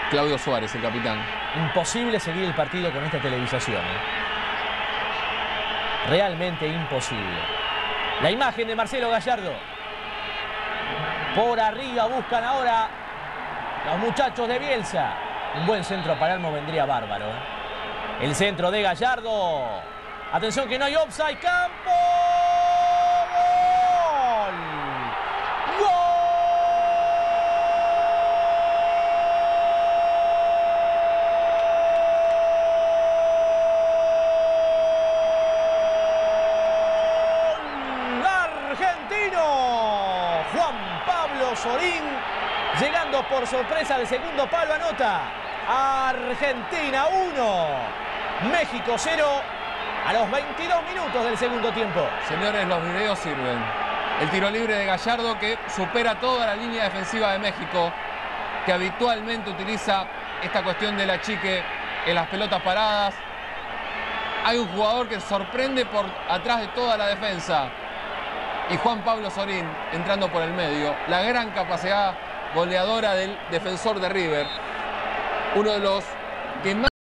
Claudio Suárez, el capitán. Imposible seguir el partido con esta televisación, ¿eh? Realmente imposible. La imagen de Marcelo Gallardo. Por arriba buscan ahora los muchachos de Bielsa. Un buen centro a Palermo vendría bárbaro, ¿eh? El centro de Gallardo. Atención que no hay offside. ¡Campo! ¡Gol! ¡Gol! Argentino. Juan Pablo Sorín, llegando por sorpresa del segundo palo, anota. Argentina 1, México 0 a los 22 minutos del segundo tiempo. Señores, los videos sirven. El tiro libre de Gallardo que supera toda la línea defensiva de México, que habitualmente utiliza esta cuestión del achique en las pelotas paradas. Hay un jugador que sorprende por atrás de toda la defensa. Y Juan Pablo Sorín entrando por el medio. La gran capacidad goleadora del defensor de River. Uno de los que más